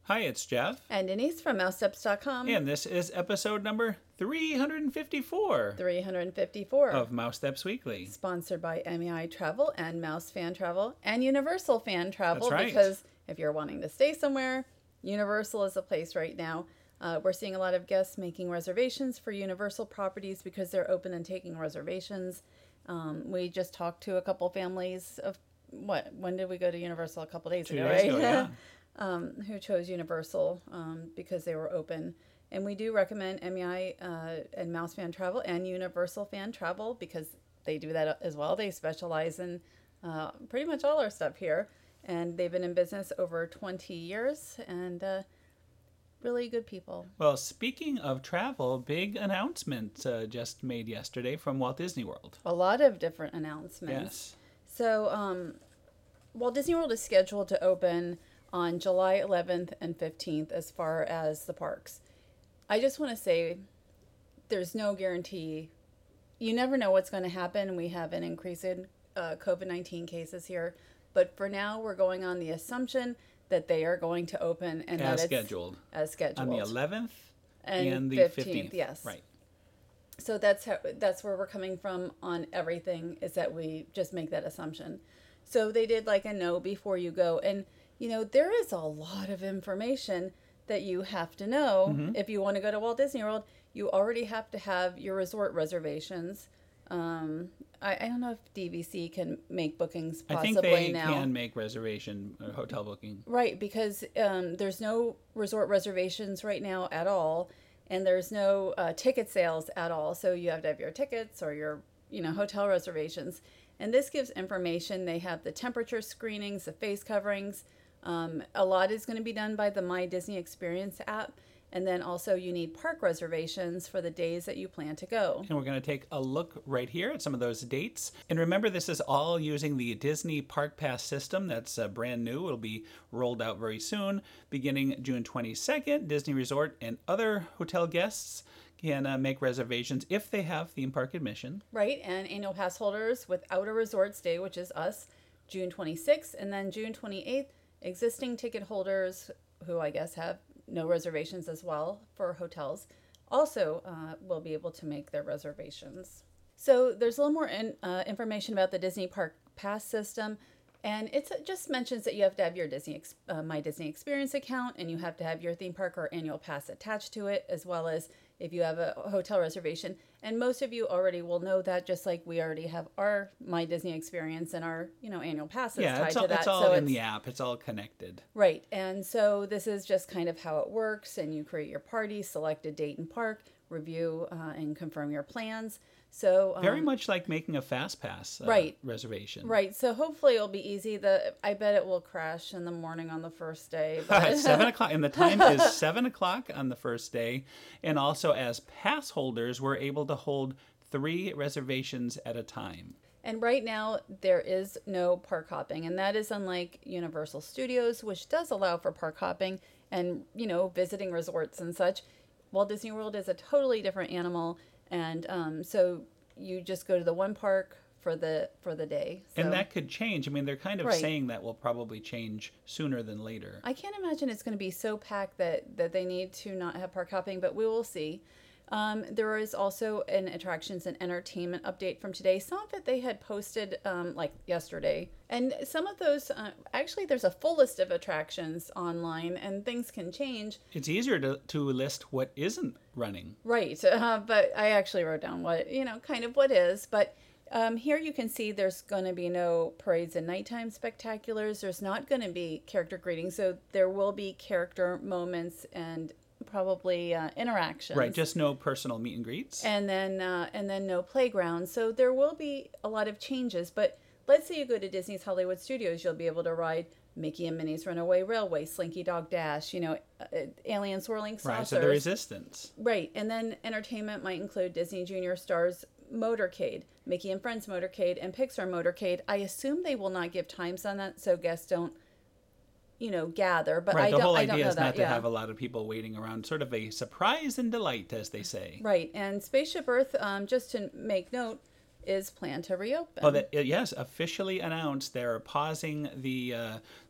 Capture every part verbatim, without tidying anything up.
Hi, it's Jeff. And Denise from mouse steps dot com. And this is episode number three hundred fifty-four three hundred fifty-four. of Mouse Steps Weekly. Sponsored by M E I Travel and Mouse Fan Travel and Universal Fan Travel. That's right. Because if you're wanting to stay somewhere, Universal is the place right now. Uh, we're seeing a lot of guests making reservations for Universal properties because they're open and taking reservations. Um, we just talked to a couple families of, what, when did we go to Universal? A couple days Two ago, days right? ago, yeah. um, who chose Universal um, because they were open. And we do recommend M E I uh, and Mouse Fan Travel and Universal Fan Travel because they do that as well. They specialize in uh, pretty much all our stuff here. And they've been in business over twenty years and uh, really good people. Well, speaking of travel, big announcement uh, just made yesterday from Walt Disney World. A lot of different announcements. Yes. So um, Walt Disney World is scheduled to open on July eleventh and fifteenth as far as the parks. I just want to say there's no guarantee. You never know what's going to happen. We have an increase in uh, covid nineteen cases here. But for now, we're going on the assumption that they are going to open and As that it's scheduled. As scheduled. On the eleventh and, and the fifteenth, fifteenth. yes. Right. So that's how, that's where we're coming from on everything, is that we just make that assumption. So they did like a know before you go. And, you know, there is a lot of information that you have to know. Mm-hmm. If you want to go to Walt Disney World, you already have to have your resort reservations. Um, I, I don't know if D V C can make bookings possibly I think they now. can make reservation or hotel booking. Right, because um, there's no resort reservations right now at all. And there's no uh, ticket sales at all. So you have to have your tickets or your, you know, hotel reservations. And this gives information. They have the temperature screenings, the face coverings. Um, a lot is going to be done by the My Disney Experience app. And then also you need park reservations for the days that you plan to go. And we're going to take a look right here at some of those dates. And remember, this is all using the Disney Park Pass system that's uh, brand new. It'll be rolled out very soon. Beginning June twenty-second, Disney Resort and other hotel guests can uh, make reservations if they have theme park admission. Right, and annual pass holders without a resort stay, which is us, June twenty-sixth. And then June twenty-eighth, existing ticket holders who I guess have no reservations as well for hotels, also uh, will be able to make their reservations. So there's a little more in, uh, information about the Disney Park Pass system, and it's, it just mentions that you have to have your Disney uh, My Disney Experience account, and you have to have your theme park or annual pass attached to it, as well as if you have a hotel reservation. And most of you already will know that, just like we already have our My Disney Experience and our, you know, annual passes yeah, tied it's all, to that. it's all so in it's, the app. It's all connected. Right. And so this is just kind of how it works. And you create your party, select a date and park, review uh, and confirm your plans. So um, very much like making a fast pass uh, right. reservation. Right. So hopefully it'll be easy. The I bet it will crash in the morning on the first day. But seven o'clock, and the time is seven o'clock on the first day. And also, as pass holders, we're able to hold three reservations at a time. And right now, there is no park hopping, and that is unlike Universal Studios, which does allow for park hopping and, you know, visiting resorts and such. Walt Disney World is a totally different animal, and um, so you just go to the one park for the for the day. So, and that could change. I mean, they're kind of right. saying that will probably change sooner than later. I can't imagine it's going to be so packed that, that they need to not have park hopping, but we will see. Um, there is also an attractions and entertainment update from today. Some of it they had posted um, like yesterday. And some of those, uh, actually there's a full list of attractions online and things can change. It's easier to, to list what isn't running. Right. Uh, but I actually wrote down what, you know, kind of what is. But um, here you can see there's going to be no parades and nighttime spectaculars. There's not going to be character greetings. So there will be character moments and probably uh, interactions. Right, just no personal meet and greets. And then uh, and then no playground. So there will be a lot of changes. But let's say you go to Disney's Hollywood Studios, you'll be able to ride Mickey and Minnie's Runaway Railway, Slinky Dog Dash, you know, uh, Alien Swirling Saucers. Right, so the Resistance. Right, and then entertainment might include Disney Junior Stars Motorcade, Mickey and Friends Motorcade, and Pixar Motorcade. I assume they will not give times on that, so guests don't, you know, gather. But right, I the don't, whole I don't idea know is that. not to yeah. have a lot of people waiting around, sort of a surprise and delight, as they say. Right, and Spaceship Earth, um, just to make note, is planned to reopen. Oh, that, yes, officially announced. They're pausing the uh,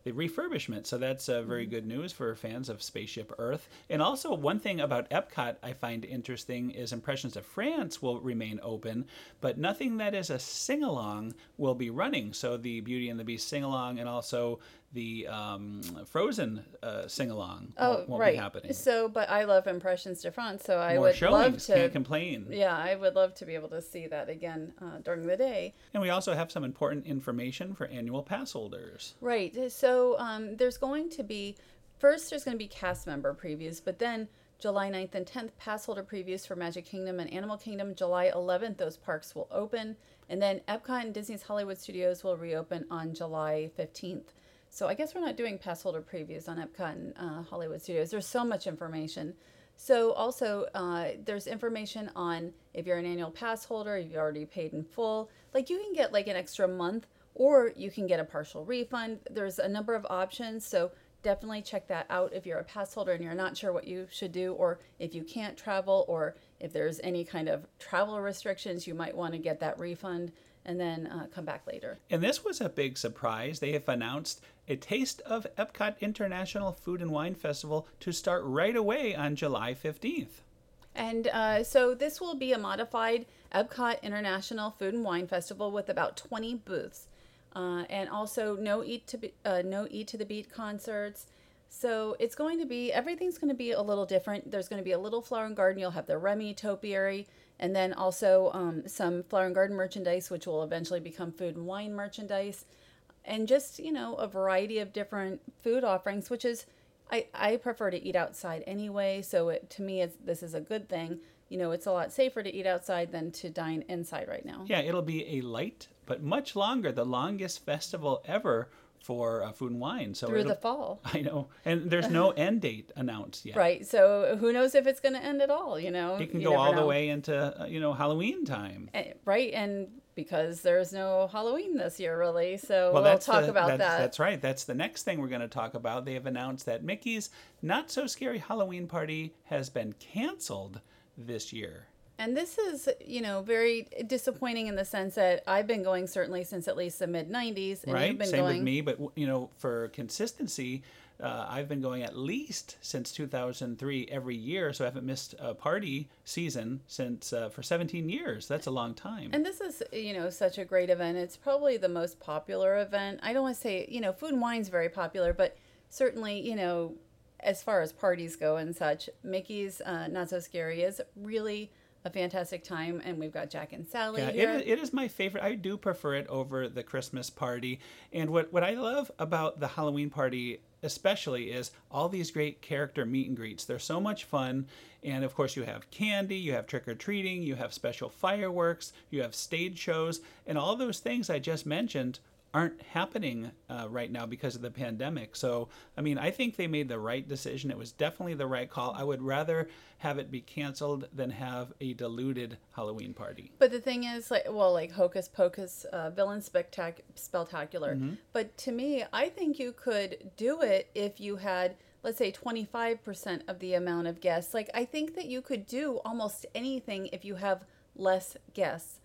the refurbishment. So that's uh, very good news for fans of Spaceship Earth. And also, one thing about Epcot I find interesting is Impressions of France will remain open, but nothing that is a sing-along will be running. So the Beauty and the Beast sing-along and also the um, Frozen uh, sing-along Oh, won't, won't right. be happening. So, but I love Impressions de France, so I More would showings, love to. can't complain. Yeah, I would love to be able to see that again uh, during the day. And we also have some important information for annual pass holders. Right. So um, there's going to be, first there's going to be cast member previews, but then July ninth and tenth, pass holder previews for Magic Kingdom and Animal Kingdom. July eleventh, those parks will open. And then Epcot and Disney's Hollywood Studios will reopen on July fifteenth. So I guess we're not doing pass holder previews on Epcot and uh, Hollywood Studios. There's so much information. So also uh, there's information on if you're an annual pass holder, if you've already paid in full, like you can get like an extra month or you can get a partial refund. There's a number of options. So definitely check that out if you're a pass holder and you're not sure what you should do, or if you can't travel, or if there's any kind of travel restrictions, you might want to get that refund and then uh, come back later. And this was a big surprise. They have announced a Taste of Epcot International Food and Wine Festival to start right away on July fifteenth. And uh, so this will be a modified Epcot International Food and Wine Festival with about twenty booths. Uh, and also no eat to be, uh, no eat to the beat concerts. So it's going to be, everything's going to be a little different. There's going to be a little flower and garden. You'll have the Remy topiary, and then also um, some flower and garden merchandise, which will eventually become food and wine merchandise, and just, you know, a variety of different food offerings, which is, I, I prefer to eat outside anyway. So it, to me, it's, this is a good thing. You know, it's a lot safer to eat outside than to dine inside right now. Yeah, it'll be a light but much longer, the longest festival ever for uh, food and wine. So Through it'll- the fall. I know, and there's no end date announced yet. Right. So who knows if it's going to end at all, you know? It can You go never all the know. way into uh, you know Halloween time. Eh, Right. And because there's no Halloween this year, really. So Well, we'll that's talk the- about that's, that. That's right. That's the next thing we're going to talk about. They have announced that Mickey's Not So Scary Halloween Party has been canceled this year. And this is, you know, very disappointing in the sense that I've been going certainly since at least the mid nineties. And Right? you've been Same going, with me, but you know, for consistency, uh, I've been going at least since two thousand three every year, so I haven't missed a party season since uh, for seventeen years. That's a long time. And this is, you know, such a great event. It's probably the most popular event. I don't want to say, you know, food and wine's very popular, but certainly, you know, as far as parties go and such, Mickey's uh, Not So Scary is really a fantastic time. And we've got Jack and Sally Yeah, here. it is, it is my favorite. I do prefer it over the Christmas party. And what, what I love about the Halloween party especially is all these great character meet and greets. They're so much fun. And of course you have candy, you have trick-or-treating, you have special fireworks, you have stage shows, and all those things I just mentioned aren't happening uh, right now because of the pandemic. So, I mean, I think they made the right decision. It was definitely the right call. I would rather have it be canceled than have a diluted Halloween party. But the thing is, like, well, like Hocus Pocus, uh, Villain Spectac- Spectacular. Mm-hmm. But to me, I think you could do it if you had, let's say, twenty-five percent of the amount of guests. Like, I think that you could do almost anything if you have less guests.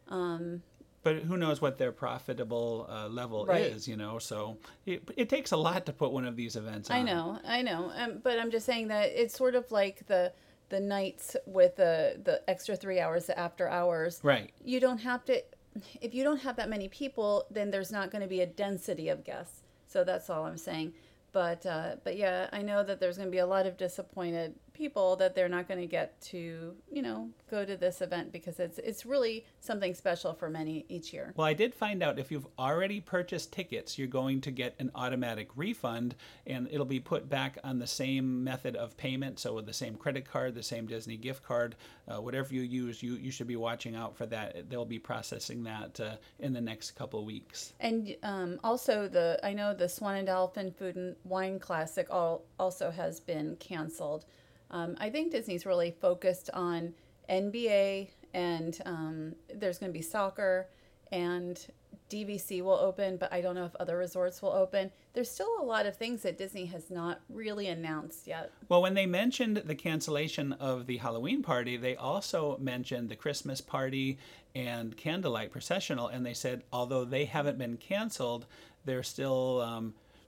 Um, But who knows what their profitable uh, level Right. is, you know? So it, it takes a lot to put one of these events on. I know, I know. Um, but I'm just saying that it's sort of like the the nights with the the extra three hours after hours. Right. You don't have to, if you don't have that many people, then there's not going to be a density of guests. So that's all I'm saying. But uh, but yeah, I know that there's going to be a lot of disappointed people that they're not going to get to, you know, go to this event because it's it's really something special for many each year. Well, I did find out if you've already purchased tickets, you're going to get an automatic refund, and it'll be put back on the same method of payment. So with the same credit card, the same Disney gift card, uh, whatever you use, you, you should be watching out for that. They'll be processing that uh, in the next couple of weeks. And um, also the I know the Swan and Dolphin Food and Wine Classic all, also has been canceled. Um, I think Disney's really focused on N B A, and um, there's going to be soccer, and D V C will open, but I don't know if other resorts will open. There's still a lot of things that Disney has not really announced yet. Well, when they mentioned the cancellation of the Halloween party, they also mentioned the Christmas party and Candlelight Processional, and they said although they haven't been canceled, they're still um,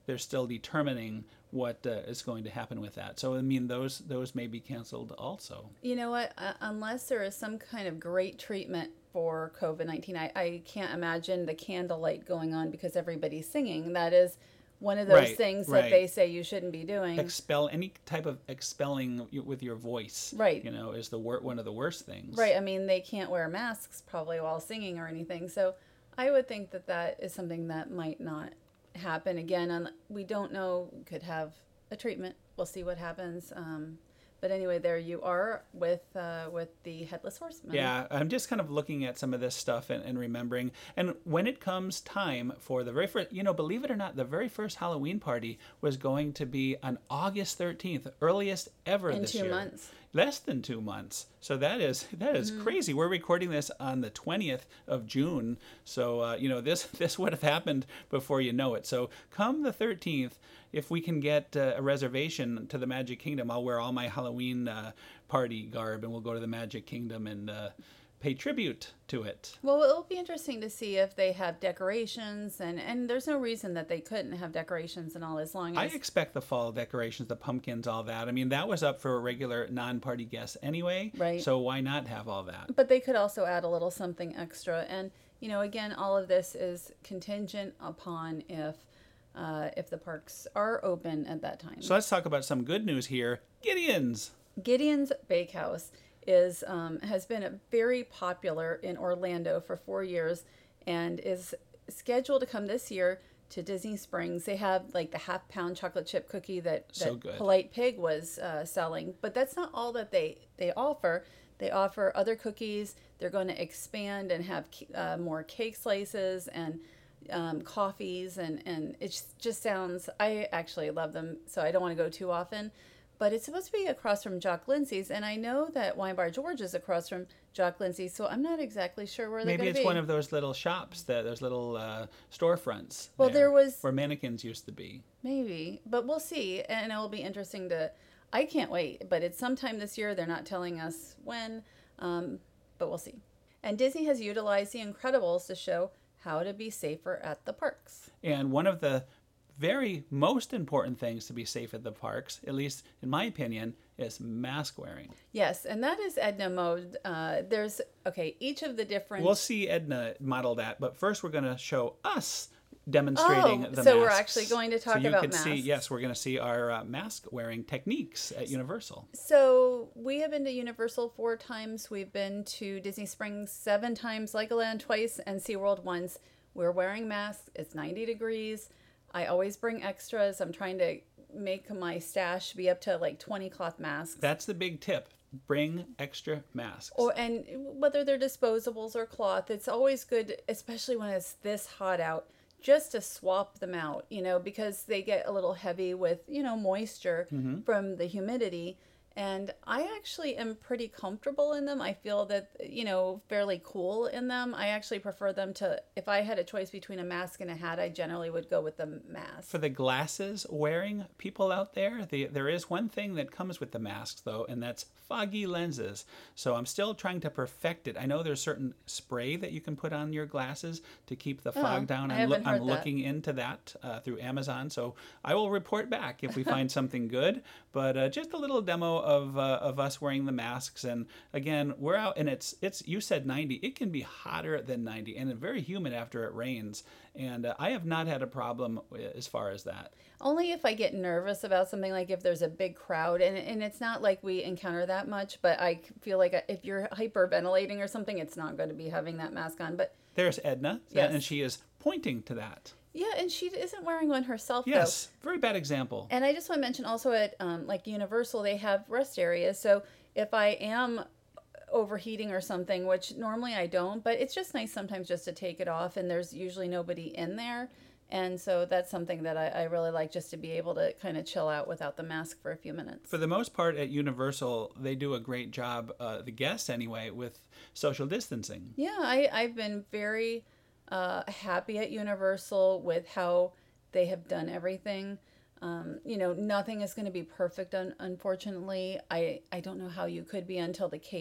they're still determining what uh, is going to happen with that. So I mean, those those may be canceled also. You know what? Uh, unless there is some kind of great treatment for COVID nineteen, I, I can't imagine the candlelight going on because everybody's singing. That is one of those Right, things right. that they say you shouldn't be doing. Expel any type of expelling y- with your voice, Right. You know, is the wor- one of the worst things. Right. I mean, they can't wear masks probably while singing or anything. So I would think that that is something that might not happen again. And we don't know. We could have a treatment. We'll see what happens. Um, but anyway, there you are with uh, with the Headless Horseman. Yeah, I'm just kind of looking at some of this stuff and, and remembering. And when it comes time for the very first, you know, believe it or not, the very first Halloween party was going to be on August thirteenth, earliest ever In this two year. months. Less than two months. So that is that is Mm-hmm. crazy. We're recording this on the twentieth of June. So uh, you know this this would have happened before you know it. So come the thirteenth, if we can get uh, a reservation to the Magic Kingdom, I'll wear all my Halloween uh, party garb and we'll go to the Magic Kingdom and uh, pay tribute to it. Well, it'll be interesting to see if they have decorations, and, and there's no reason that they couldn't have decorations and all as long I as... expect the fall decorations, the pumpkins, all that. I mean, that was up for regular non-party guests anyway. Right. So why not have all that? But they could also add a little something extra. And, you know, again, all of this is contingent upon if uh, if the parks are open at that time. So let's talk about some good news here. Gideon's. Gideon's Bakehouse is um, has been very popular in Orlando for four years and is scheduled to come this year to Disney Springs. They have like the half pound chocolate chip cookie that, that So good. Polite Pig was uh, selling, but that's not all that they, they offer. They offer other cookies. They're going to expand and have uh, more cake slices and um, coffees, and, and it just sounds, I actually love them, so I don't want to go too often. But it's supposed to be across from Jock Lindsay's, and I know that Wine Bar George is across from Jock Lindsay's, so I'm not exactly sure where they're Maybe going to it's be. one of those little shops, that those little uh, storefronts. Well, there was- where mannequins used to be. Maybe, but we'll see, and it'll be interesting to. I can't wait, but it's sometime this year. They're not telling us when, um, but we'll see. And Disney has utilized The Incredibles to show how to be safer at the parks. And one of the very most important things to be safe at the parks, at least in my opinion, is mask wearing. Yes, and that is Edna mode. Uh, there's okay, each of the different. We'll see Edna model that, but first we're going to show us demonstrating Oh, the so we're masks. actually going to talk so you about can see, masks. yes, we're going to see our uh, mask wearing techniques at Universal. So we have been to Universal four times. We've been to Disney Springs seven times, Legoland twice, and SeaWorld once. We're wearing masks. It's ninety degrees. I always bring extras. I'm trying to make my stash be up to like twenty cloth masks. That's the big tip. Bring extra masks. Or and whether they're disposables or cloth, it's always good, especially when it's this hot out, just to swap them out, you know, because they get a little heavy with, you know, moisture Mm-hmm. from the humidity. And I actually am pretty comfortable in them. I feel that, you know, fairly cool in them. I actually prefer them to, if I had a choice between a mask and a hat, I generally would go with the mask. For the glasses wearing people out there, the, there is one thing that comes with the masks, though, and that's foggy lenses. So I'm still trying to perfect it. I know there's certain spray that you can put on your glasses to keep the fog Oh, down. I I'm, loo- haven't I'm heard that. looking into that uh, through Amazon, so I will report back if we find something good. But uh, just a little demo of uh, of us wearing the masks, and again, we're out, and it's it's you said ninety. It can be hotter than ninety, and very humid after it rains. And uh, I have not had a problem as far as that. Only if I get nervous about something, like if there's a big crowd, and, and it's not like we encounter that much, but I feel like if you're hyperventilating or something, it's not going to be having that mask on. But There's Edna, Yes. and she is pointing to that. yeah, and she isn't wearing one herself, Yes, very bad example. though. And I just want to mention also at um, like Universal, they have rest areas. So if I am overheating or something, which normally I don't, but it's just nice sometimes just to take it off, and there's usually nobody in there. And so that's something that I, I really like, just to be able to kind of chill out without the mask for a few minutes. For the most part at Universal, they do a great job, uh, the guests anyway, with social distancing. Yeah, I, I've been very uh, happy at Universal with how they have done everything. Um, you know, nothing is going to be perfect, un- unfortunately. I, I don't know how you could be until the case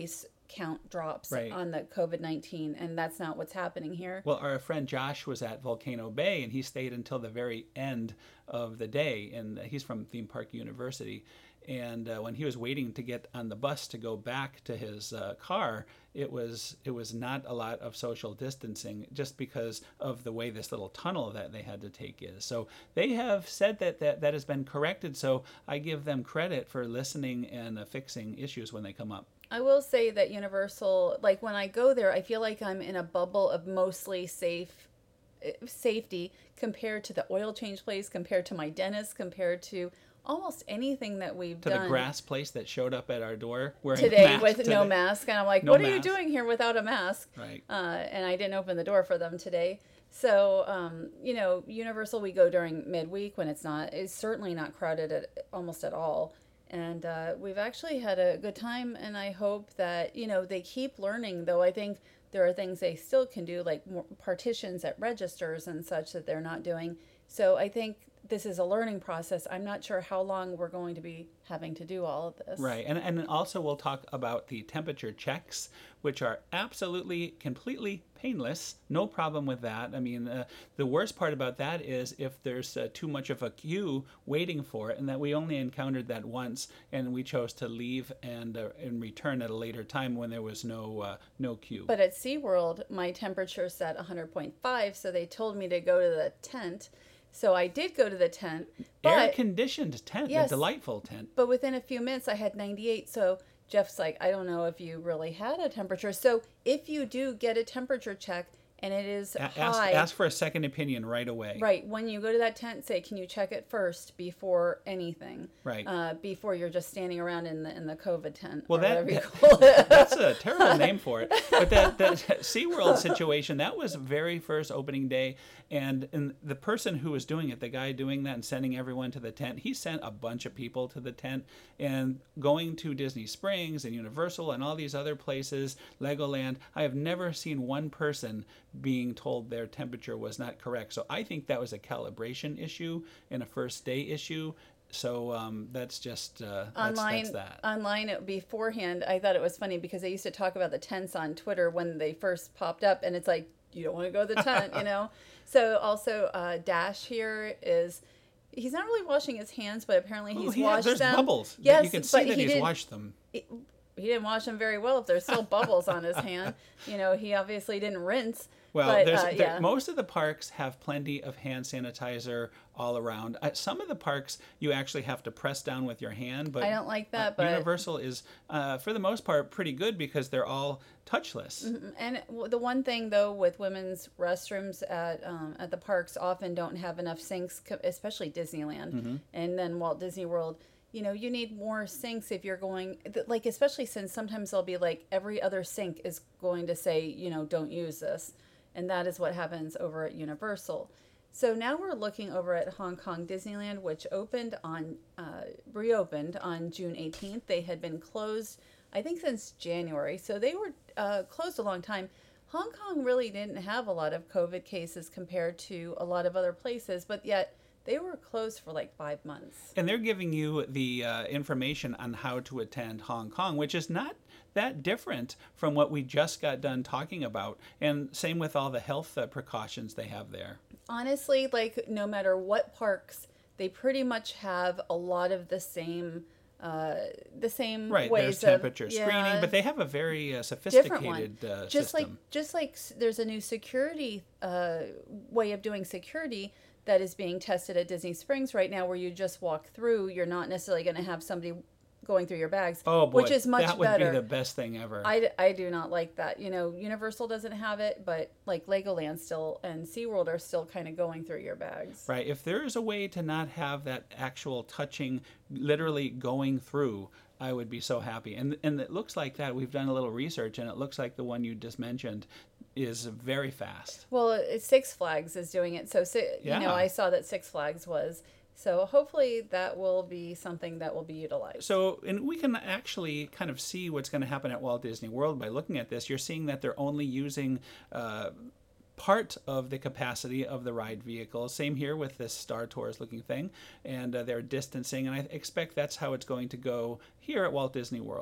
count drops Right. on the COVID nineteen, and that's not what's happening here. Well, our friend Josh was at Volcano Bay, and he stayed until the very end of the day, and he's from Theme Park University. And uh, when he was waiting to get on the bus to go back to his uh, car, it was it was not a lot of social distancing, just because of the way this little tunnel that they had to take is. So they have said that that, that has been corrected. So I give them credit for listening and uh, fixing issues when they come up. I will say that Universal, like when I go there, I feel like I'm in a bubble of mostly safe safety compared to the oil change place, compared to my dentist, compared to almost anything that we've To done. the grass place that showed up at our door wearing today mask with today. no mask, and I'm like, No what are you mask. doing here without a mask? Right. Uh, and I didn't open the door for them today. So, um, you know, Universal, we go during midweek when it's not, it's certainly not crowded at almost at all. And uh, we've actually had a good time, and I hope that, you know, they keep learning, though I think there are things they still can do, like more partitions at registers and such that they're not doing. So I think this is a learning process. I'm not sure how long we're going to be having to do all of this. Right. And, and also we'll talk about the temperature checks, which are absolutely, completely painless. No problem with that. I mean, uh, the worst part about that is if there's uh, too much of a queue waiting for it, and that we only encountered that once, and we chose to leave and uh, and return at a later time when there was no uh, no queue. But at SeaWorld, my temperature set one hundred point five, so they told me to go to the tent. So I did go to the tent. But, Air-conditioned tent, Yes. a delightful tent. but within a few minutes, I had ninety-eight. So Jeff's like, I don't know if you really had a temperature. So if you do get a temperature check and it is A- high, ask, ask for a second opinion right away. right, when you go to that tent, say, can you check it first before anything? Right. Uh, before you're just standing around in the in the COVID tent. Well, or that- whatever you that- call it. That's a terrible name for it. But that, that SeaWorld situation, that was very first opening day. And, and the person who was doing it, the guy doing that and sending everyone to the tent, he sent a bunch of people to the tent. And going to Disney Springs and Universal and all these other places, Legoland, I have never seen one person being told their temperature was not correct. So I think that was a calibration issue and a first day issue. So um, that's just uh, that's, online that's that. online it- beforehand, I thought it was funny because they used to talk about the tents on Twitter when they first popped up, and it's like, you don't want to go to the tent, you know. So also uh, Dash here is, he's not really washing his hands, but apparently Oh, he's he had- washed there's them. bubbles. Yes, You can see but that he he's didn't- washed them. He didn't wash them very well if there's still bubbles on his hand. You know, he obviously didn't rinse. Well, but, there's, uh, there, yeah. most of the parks have plenty of hand sanitizer all around. Uh, some of the parks you actually have to press down with your hand, but I don't like that, uh, but- Universal is, uh, for the most part, pretty good because they're all touchless. And w- the one thing though with women's restrooms at um, at the parks often don't have enough sinks, co- especially Disneyland and then Walt Disney World. You know, you need more sinks if you're going, th- like, especially since sometimes they'll be like every other sink is going to say, you know, don't use this. And that is what happens over at Universal. So now we're looking over at Hong Kong Disneyland, which opened on, uh, reopened on June eighteenth. They had been closed, I think, since January. So they were uh, closed a long time. Hong Kong really didn't have a lot of COVID cases compared to a lot of other places, but yet they were closed for like five months. And they're giving you the uh, information on how to attend Hong Kong, which is not that different from what we just got done talking about. And same with all the health uh, precautions they have there. Honestly, like no matter what parks, they pretty much have a lot of the same, uh, the same Right, ways there's temperature of, screening, yeah, but they have a very uh, different one. sophisticated uh, just system. like just like s- there's a new security uh, way of doing security that is being tested at Disney Springs right now, where you just walk through. You're not necessarily going to have somebody going through your bags, Oh boy, which is much that would better. be the best thing ever. I, d- I do not like that. You know, Universal doesn't have it, but like Legoland still and SeaWorld are still kind of going through your bags. Right. If there is a way to not have that actual touching, literally going through, I would be so happy. And and it looks like that. We've done a little research, and it looks like the one you just mentioned is very fast. Well, it's Six Flags is doing it. So, si- you Yeah. know, I saw that Six Flags was. So hopefully that will be something that will be utilized. So, and we can actually kind of see what's going to happen at Walt Disney World by looking at this. You're seeing that they're only using uh, part of the capacity of the ride vehicle. Same here with this Star Tours looking thing. And uh, they're distancing. And I expect that's how it's going to go here at Walt Disney World.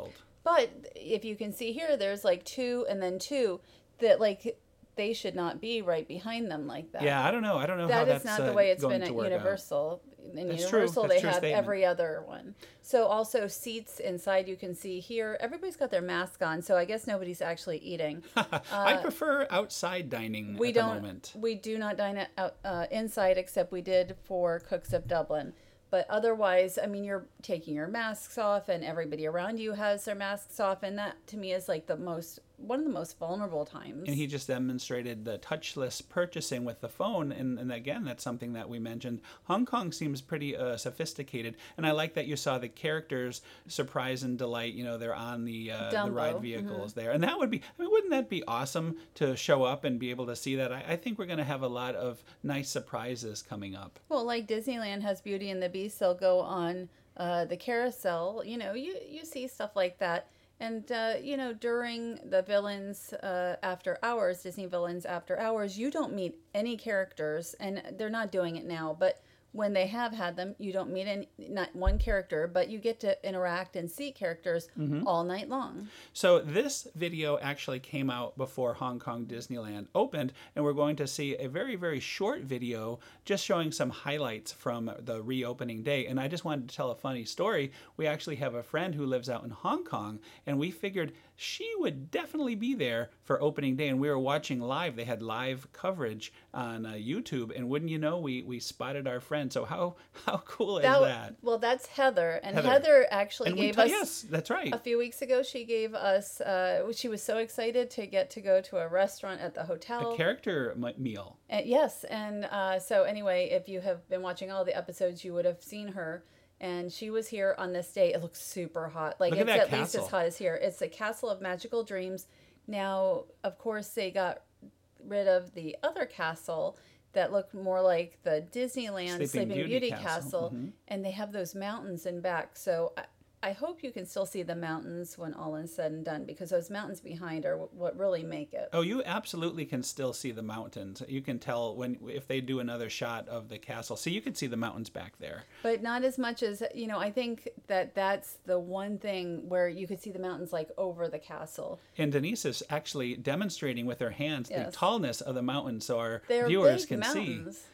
But if you can see here, there's like two and then two that like they should not be right behind them like that. Yeah, I don't know. I don't know That how is that's not the uh, way it's going been to at work out. Universal. In That's true. Universal, That's they true have statement. every other one. So also seats inside, you can see here. Everybody's got their mask on, so I guess nobody's actually eating. I prefer outside dining We at the don't. moment. We do not dine at- out uh, inside, except we did for Cooks of Dublin. But otherwise, I mean, you're taking your masks off, and everybody around you has their masks off, and that to me is like the most one of the most vulnerable times. And he just demonstrated the touchless purchasing with the phone. And, and again, that's something that we mentioned. Hong Kong seems pretty uh, sophisticated. And I like that you saw the characters' surprise and delight. You know, they're on the, uh, the Dumbo. ride vehicles there. And that would be, I mean, wouldn't that be awesome to show up and be able to see that? I, I think we're going to have a lot of nice surprises coming up. Well, like Disneyland has Beauty and the Beast, they'll go on uh, the carousel. You know, you, you see stuff like that. And, uh, you know, during the Villains uh, After Hours, Disney Villains After Hours, you don't meet any characters, and they're not doing it now, but when they have had them, you don't meet any, not one character, but you get to interact and see characters Mm-hmm. all night long. So this video actually came out before Hong Kong Disneyland opened, and we're going to see a very, very short video just showing some highlights from the reopening day. And I just wanted to tell a funny story. We actually have a friend who lives out in Hong Kong, and we figured she would definitely be there for opening day, and we were watching live. They had live coverage on uh, YouTube, and wouldn't you know, we we spotted our friend. So how how cool is That, that? Well, that's Heather, and Heather. Heather, actually And we gave ta- us yes, that's right. a few weeks ago. She gave us. Uh, she was so excited to get to go to a restaurant at the hotel. A character m- meal. Uh, yes, and uh, so anyway, if you have been watching all the episodes, you would have seen her. And she was here on this day. It looks super hot. Like Look at it's that at least castle. as hot as here. It's the Castle of Magical Dreams. Now, of course, they got rid of the other castle that looked more like the Disneyland Sleeping Sleeping, Beauty Beauty, Castle. Castle, Mhm. and they have those mountains in back. So I, I hope you can still see the mountains when all is said and done, because those mountains behind are wh- what really make it. Oh, you absolutely can still see the mountains. You can tell when if they do another shot of the castle. So you can see the mountains back there. But not as much as, you know, I think that that's the one thing where you could see the mountains like over the castle. And Denise is actually demonstrating with her hands the Yes. tallness of the mountains so our They're viewers big can see. mountains.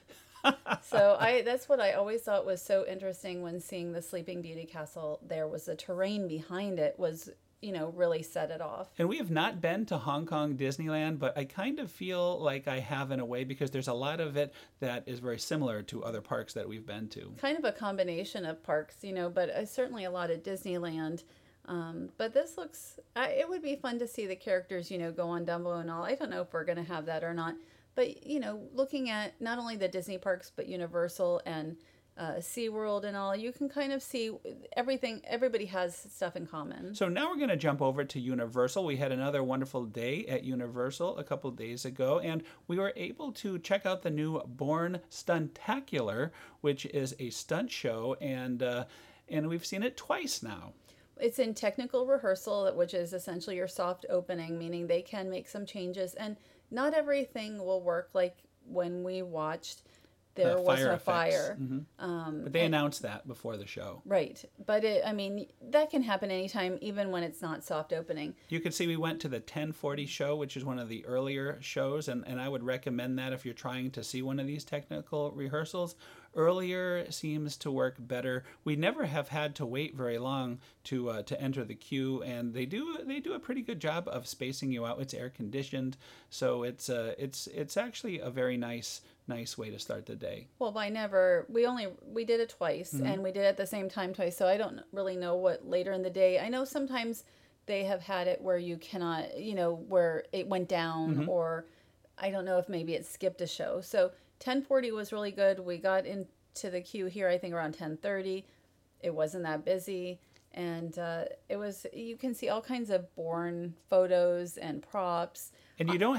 So I that's what I always thought was so interesting when seeing the Sleeping Beauty Castle. There was the terrain behind it was, you know, really set it off. And we have not been to Hong Kong Disneyland, but I kind of feel like I have in a way because there's a lot of it that is very similar to other parks that we've been to. Kind of a combination of parks, you know, but uh, certainly a lot of Disneyland. Um, but this looks, I, it would be fun to see the characters, you know, go on Dumbo and all. I don't know if we're going to have that or not. But, you know, looking at not only the Disney parks, but Universal and uh, SeaWorld and all, you can kind of see everything. Everybody has stuff in common. So now we're going to jump over to Universal. We had another wonderful day at Universal a couple days ago, and we were able to check out the new Born Stuntacular, which is a stunt show, and uh, and we've seen it twice now. It's in technical rehearsal, which is essentially your soft opening, meaning they can make some changes. And not everything will work. Like when we watched, there Uh, was fire a effects. fire. Mhm. Um, But they announced that before the show. right. But it, I mean, that can happen anytime, even when it's not soft opening. You can see we went to the ten forty show, which is one of the earlier shows, and, and I would recommend that if you're trying to see one of these technical rehearsals. Earlier seems to work better. We never have had to wait very long to uh, to enter the queue, and they do they do a pretty good job of spacing you out. It's air conditioned, so it's uh, it's it's actually a very nice nice way to start the day. Well, I never, we only, we did it twice Mm-hmm. and we did it at the same time twice. So I don't really know what later in the day. I know sometimes they have had it where you cannot, you know, where it went down Mm-hmm. or I don't know if maybe it skipped a show. So ten forty was really good. We got into the queue here, I think around ten thirty. It wasn't that busy. And uh, it was, you can see all kinds of Born photos and props. And you don't have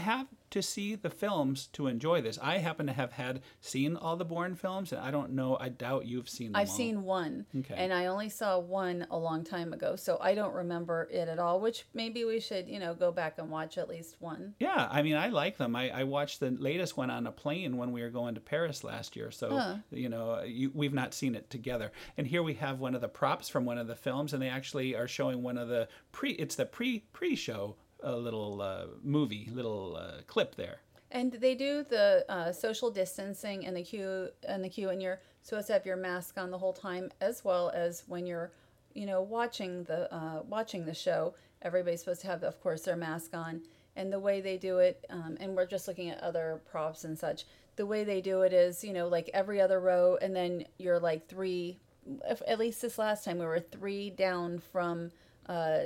to see the films to enjoy this. I happen to have had seen all the Bourne films, and I don't know, I doubt you've seen them I've all. seen one, Okay. and I only saw one a long time ago, so I don't remember it at all, which maybe we should, you know, go back and watch at least one. Yeah, I mean, I like them. I, I watched the latest one on a plane when we were going to Paris last year. So, Huh. you know, you, we've not seen it together. And here we have one of the props from one of the films, and they actually are showing one of the pre, it's the pre, pre-show uh, little uh, movie, little uh, clip there. And they do the uh, social distancing and the queue and the queue, and you're supposed to have your mask on the whole time, as well as when you're, you know, watching the uh, watching the show. Everybody's supposed to have, of course, their mask on. And the way they do it, um, and we're just looking at other props and such. The way they do it is, you know, like every other row, and then you're like three. If, at least this last time, we were three down from uh,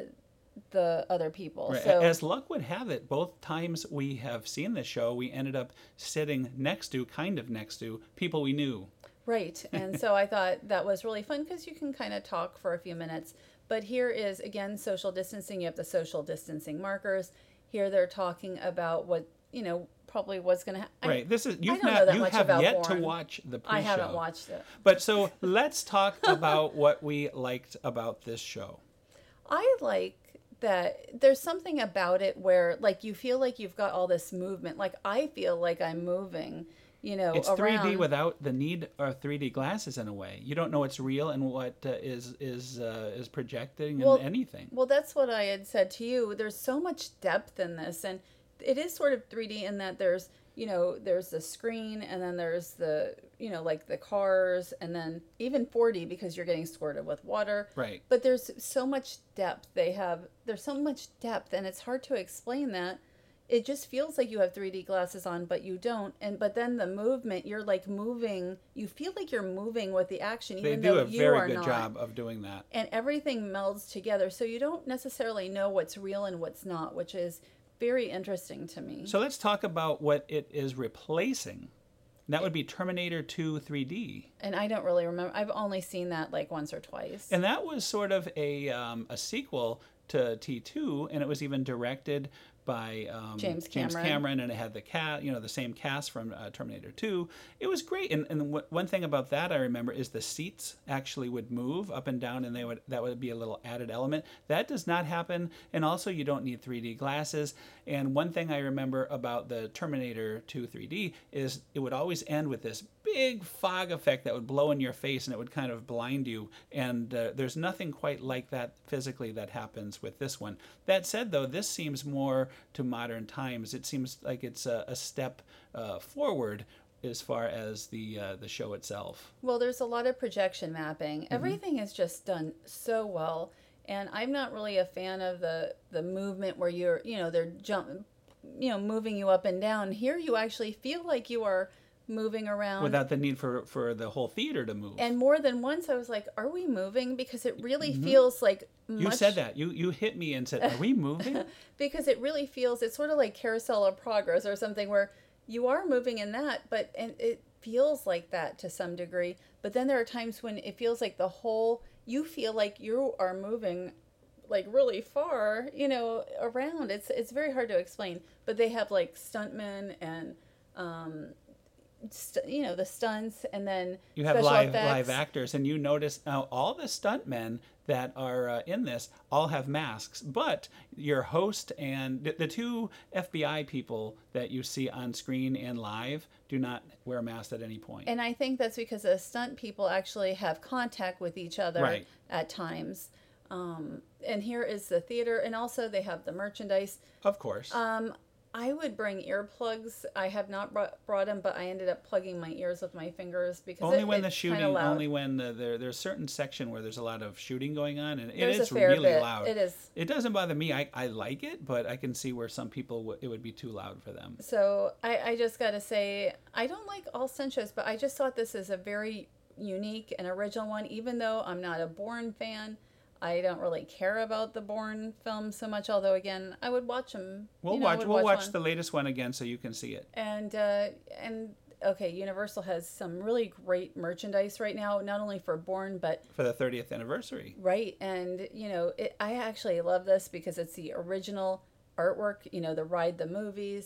the other people. Right. So As luck would have it, both times we have seen the show, we ended up sitting next to, kind of next to, people we knew. right, and so I thought that was really fun because you can kind of talk for a few minutes. But here is again social distancing. You have the social distancing markers. Here they're talking about what, you know, probably what's going to happen. Right. This is you've don't know not that you much have about yet Bourne. to watch the pre-show. I haven't watched it. But so let's talk about what we liked about this show. I like that there's something about it where like you feel like you've got all this movement. Like I feel like I'm moving, you know, It's around. three D without the need of three D glasses in a way. You don't know what's real and what uh, is is uh, is projecting Well, and anything. Well, that's what I had said to you. There's so much depth in this, and it is sort of three D in that there's, you know, there's the screen, and then there's the, you know, like the cars, and then even four D because you're getting squirted with water. Right. But there's so much depth. They have, there's so much depth, and it's hard to explain that. It just feels like you have three D glasses on, but you don't. And but then the movement, you're like moving. You feel like you're moving with the action, They even do though a you very are good not. job of doing that. And everything melds together, so you don't necessarily know what's real and what's not, which is very interesting to me. So let's talk about what it is replacing. That would be Terminator two three D. And I don't really remember. I've only seen that like once or twice. And that was sort of a um, a sequel to T two, and it was even directed by um, James James Cameron. Cameron, and it had the cat, you know, the same cast from uh, Terminator two. It was great, and and w- one thing about that I remember is the seats actually would move up and down, and they would that would be a little added element. That does not happen, and also you don't need three D glasses. And one thing I remember about the Terminator two three D is it would always end with this big fog effect that would blow in your face, and it would kind of blind you. And uh, there's nothing quite like that physically that happens with this one. That said, though, this seems more to modern times. It seems like it's a, a step uh, forward as far as the uh, the show itself. Well, there's a lot of projection mapping. Mm-hmm. Everything is just done so well. And I'm not really a fan of the, the movement where you're, you know, they're jump, you know, moving you up and down. Here you actually feel like you are moving around. Without the need for, for the whole theater to move. And more than once I was like, are we moving? Because it really feels like much... You said that. You you hit me and said, are we moving? Because it really feels, it's sort of like Carousel of Progress or something where you are moving in that, but and it feels like that to some degree. But then there are times when it feels like the whole, you feel like you are moving like really far, you know, around. It's it's very hard to explain. But they have like stuntmen and, um, st- you know, the stunts, and then You have special live effects. live actors, and you notice now all the stuntmen that are uh, in this all have masks, but your host and the, the two F B I people that you see on screen and live do not wear masks at any point. And I think that's because the stunt people actually have contact with each other Right. at times. Um, and here is the theater, and also they have the merchandise. Of course. Um, I would bring earplugs. I have not brought, brought them, but I ended up plugging my ears with my fingers because only it, when the it's shooting, kinda loud. only when the, there there's a certain section where there's a lot of shooting going on, and it There's is a fair really bit. loud. It is. It doesn't bother me. I, I like it, but I can see where some people w- it would be too loud for them. So I, I just got to say, I don't like all stunt shows, but I just thought this is a very unique and original one. Even though I'm not a Bourne fan, I don't really care about the Bourne films so much. Although again, I would watch them. We'll you know, I watch. would We'll watch one. the latest one again so you can see it. And uh, and okay, Universal has some really great merchandise right now, not only for Bourne but For the thirtieth anniversary. right. And you know, it, I actually love this because it's the original artwork. You know, the Ride the movies.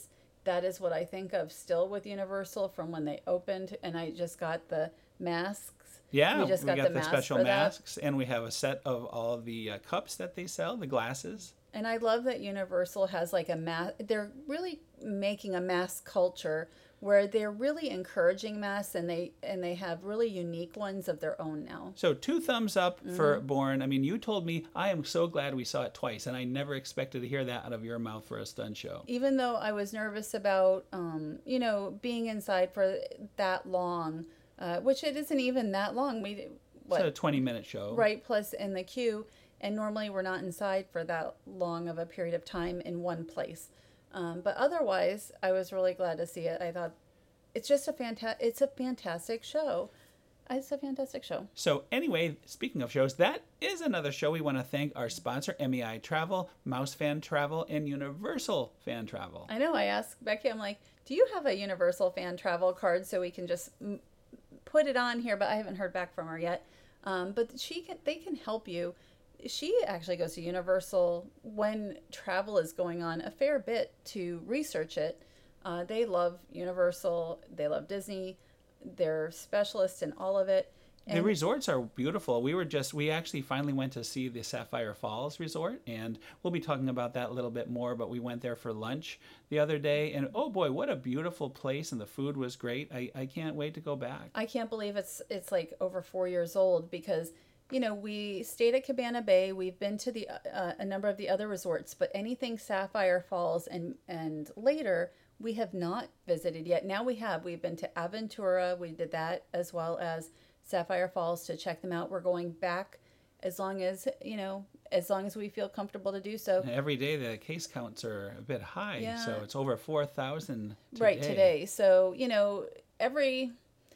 that is what I think of still with Universal from when they opened, and I just got the masks. Yeah, we just we got, got the, the mask special for that. masks, and we have a set of all the uh, cups that they sell, the glasses. And I love that Universal has like a mask. They're really making a mask culture where they're really encouraging masks, and they and they have really unique ones of their own now. So two thumbs up mm-hmm. for Bourne. I mean, you told me, I am so glad we saw it twice, and I never expected to hear that out of your mouth for a stunt show. Even though I was nervous about, um, you know, being inside for that long, uh, which it isn't even that long. We what? It's a twenty-minute show. Right, plus in the queue. And normally we're not inside for that long of a period of time in one place. Um, but otherwise, I was really glad to see it. I thought it's just a fanta- it's a fantastic show. It's a fantastic show. So anyway, speaking of shows, that is another show. We want to thank our sponsor, M E I Travel, Mouse Fan Travel, and Universal Fan Travel. I know. I asked Becky, I'm like, do you have a Universal Fan Travel card so we can just m- put it on here? But I haven't heard back from her yet. Um, but she can. They can help you. She actually goes to Universal when travel is going on a fair bit to research it. Uh, they love Universal. They love Disney. They're specialists in all of it. And the resorts are beautiful. We were just, we actually finally went to see the Sapphire Falls Resort, and we'll be talking about that a little bit more, but we went there for lunch the other day, and oh boy, what a beautiful place, and the food was great. I, I can't wait to go back. I can't believe it's it's like over four years old because you know, we stayed at Cabana Bay. We've been to the uh, a number of the other resorts, but anything Sapphire Falls and and later we have not visited yet. Now we have. We've been to Aventura. We did that as well as Sapphire Falls to check them out. We're going back as long as you know, as long as we feel comfortable to do so. Every day the case counts are a bit high, yeah. so it's over four thousand today. Right today. So you know, every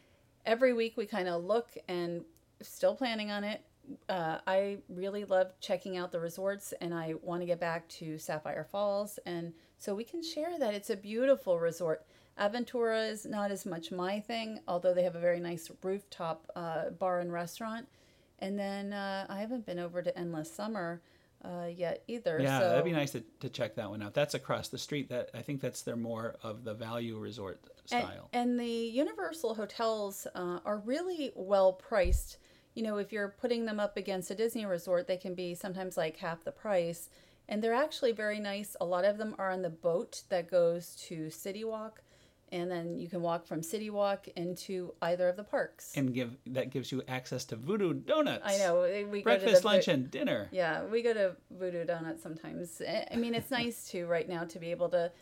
every week we kind of look and. Still planning on it. Uh, I really love checking out the resorts, and I want to get back to Sapphire Falls, and so we can share that. It's a beautiful resort. Aventura is not as much my thing, although they have a very nice rooftop uh, bar and restaurant. And then uh, I haven't been over to Endless Summer uh, yet either. Yeah, so. that'd be nice to, to check that one out. That's across the street. That I think that's their more of the value resort style. And, and the Universal hotels uh, are really well priced. You know, if you're putting them up against a Disney resort, they can be sometimes like half the price. And they're actually very nice. A lot of them are on the boat that goes to City Walk. And then you can walk from City Walk into either of the parks. And give that gives you access to Voodoo Donuts. I know. We Breakfast, go to the, lunch, and dinner. Yeah, we go to Voodoo Donuts sometimes. I mean, it's nice to right now to be able to...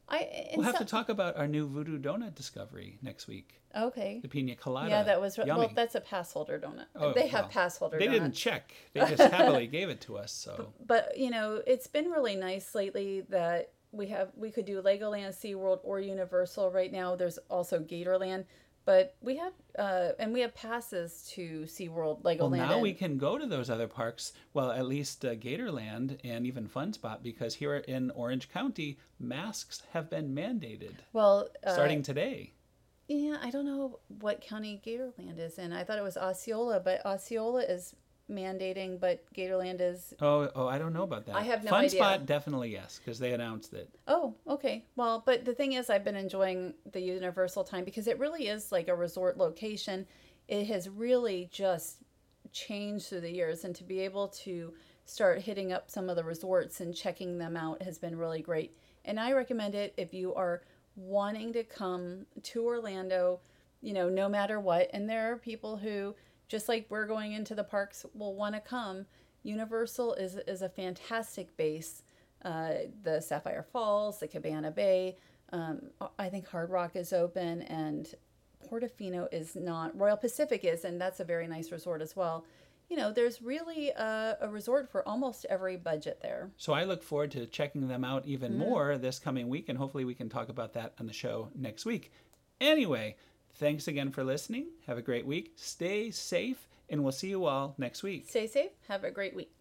I, we'll have so, to talk about our new Voodoo Donut discovery next week. Okay. The Pina Colada. Yeah, that was Yummy. Well, that's a pass holder donut. Oh, they have well, pass holder they donuts. They didn't check. They just happily gave it to us. So. But, but, you know, it's been really nice lately that we have we could do Legoland, SeaWorld, or Universal right now. There's also Gatorland. But we have, uh, and we have passes to SeaWorld, Legoland. Well, now and, we can go to those other parks, well, at least uh, Gatorland and even Fun Spot, because here in Orange County, masks have been mandated. Well, uh, starting today. Yeah, I don't know what county Gatorland is in. I thought it was Osceola, but Osceola is mandating, but Gatorland is... Oh, oh, I don't know about that. I have no Fun idea. Fun Spot, definitely yes, because they announced it. Oh, okay. Well, but the thing is, I've been enjoying the Universal time because it really is like a resort location. It has really just changed through the years, and to be able to start hitting up some of the resorts and checking them out has been really great. And I recommend it if you are wanting to come to Orlando, you know, no matter what. And there are people who... just like we're going into the parks, will want to come. Universal is is a fantastic base. Uh, the Sapphire Falls, the Cabana Bay. Um, I think Hard Rock is open, and Portofino is not. Royal Pacific is, and that's a very nice resort as well. You know, there's really a, a resort for almost every budget there. So I look forward to checking them out even mm-hmm. more this coming week, and hopefully we can talk about that on the show next week. Anyway, thanks again for listening. Have a great week. Stay safe, and we'll see you all next week. Stay safe. Have a great week.